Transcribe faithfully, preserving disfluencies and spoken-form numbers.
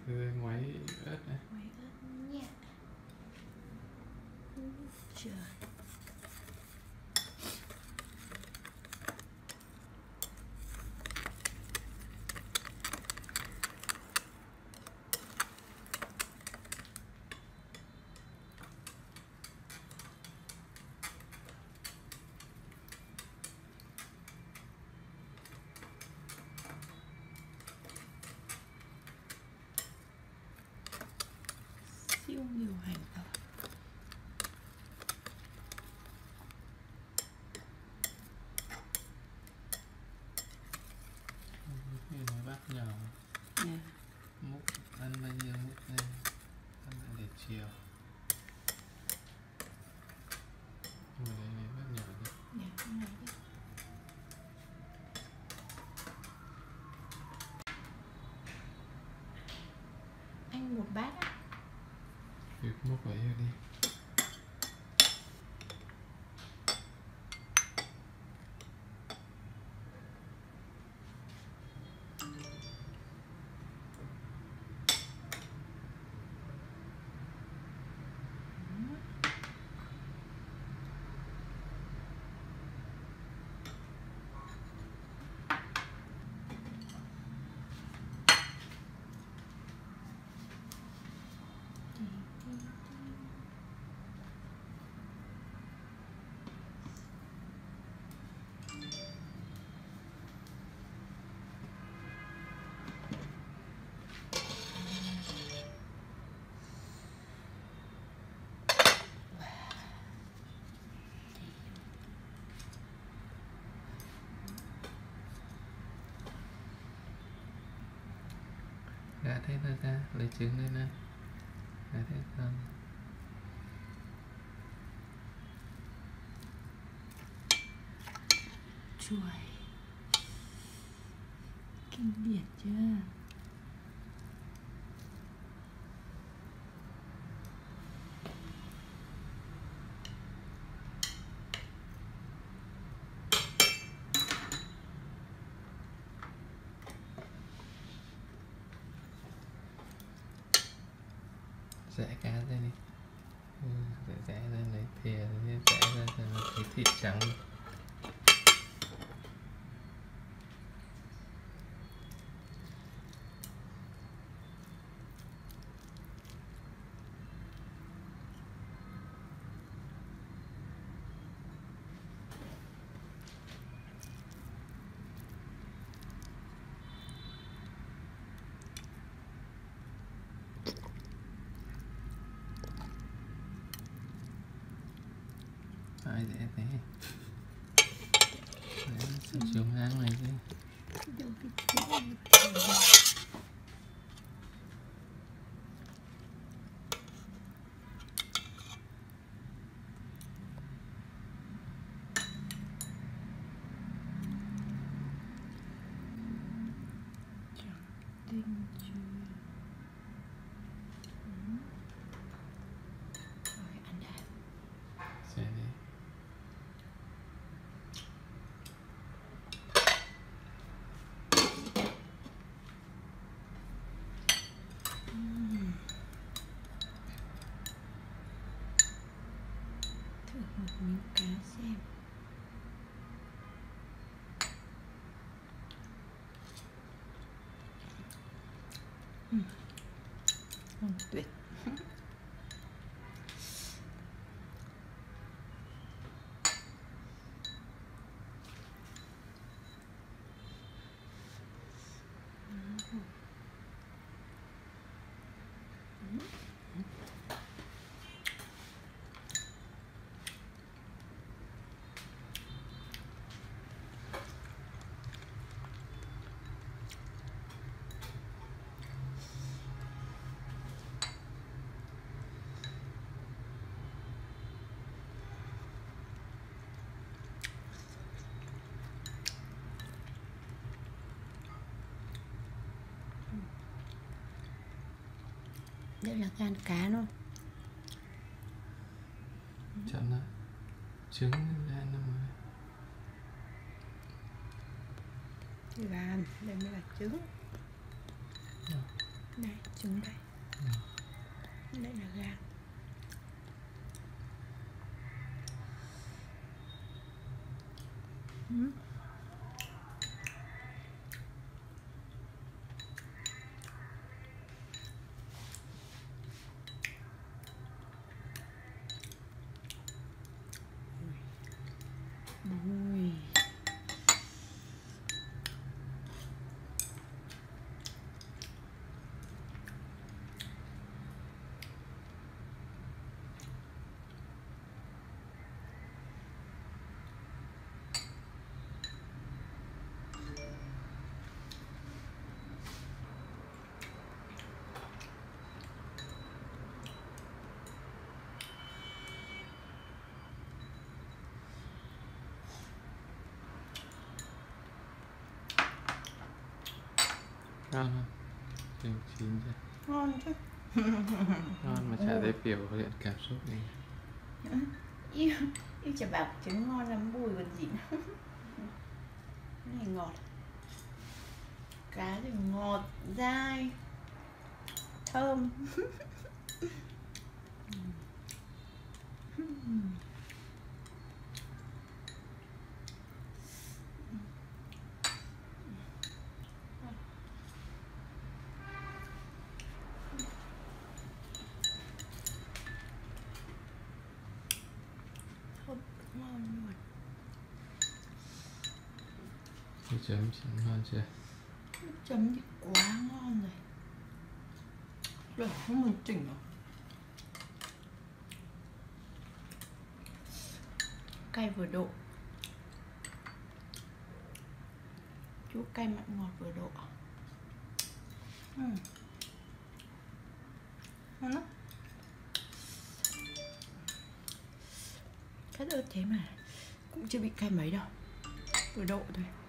Rồi ngoáy ớt này. Ngoáy ớt nhẹ. Trời. Siêu nhiều hành tỏi. Cái này bát nhỏ. Yeah. Múc ăn bao nhiêu múc lên, ăn lại để chiều. Ngồi đây này bát nhỏ đi. Yeah, cái này đi. Anh một bát á. Việc múc vào đi. Gạt hết ra ra, lấy trứng lên nè. Gạt hết không? Chuối. Kinh điển chưa? Rẽ cá ra đi. Ừ, rẽ rẽ ra lấy thìa, rẽ ra cho nó thấy thịt trắng. Ai dễ thế. Đấy, sao xuống hang này chứ. Tinh chưa? Ừ. Rồi ăn đã. Xe đi. Uhm. Thử một miếng cá xem. Uhm. Ngon tuyệt. Đây là gan cá luôn. Chậm lại. Trứng gan nó mới. Gan, đây mới là trứng. Rồi. Đây, trứng đây. Ừ. Đây là gan. Ừ. Ui. Ngon không? Chín chín chưa? Ngon chứ. Ngon mà chả thấy biểu hiện cảm xúc gì. Yêu, yêu chả bảo trứng ngon lắm bùi còn gì nữa. Cái này ngọt. Cá thì ngọt, dai, thơm. Thơm, ngon luôn. Nước chấm chín ngon chưa? Nước chấm thì quá ngon rồi. Rồi, không muốn chỉnh rồi. Cay vừa độ. Chua cay mặn ngọt vừa độ. Ừ. Ngon lắm. Cái ớt thế mà cũng chưa bị cay mấy đâu, vừa độ thôi.